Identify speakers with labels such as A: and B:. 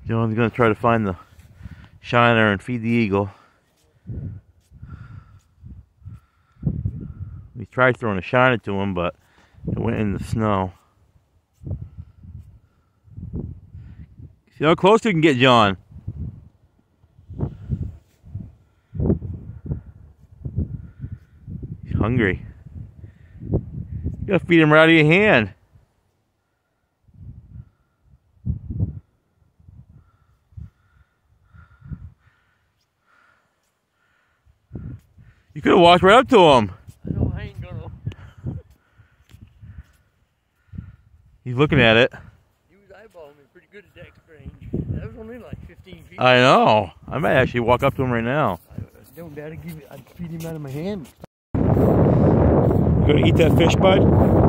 A: John's gonna try to find the shiner and feed the eagle. We tried throwing a shiner to him, but it went in the snow. See how close you can get, John. He's hungry. You gotta feed him right out of your hand. You could have walked right up to him.
B: No, I ain't gonna.
A: He's looking at it.
B: He was eyeballing me pretty good at that range. That was only like 15 feet.
A: I know. I might actually walk up to him right now.
B: I don't dare to give it. I'd feed him out of my hand.
A: You gonna eat that fish, bud?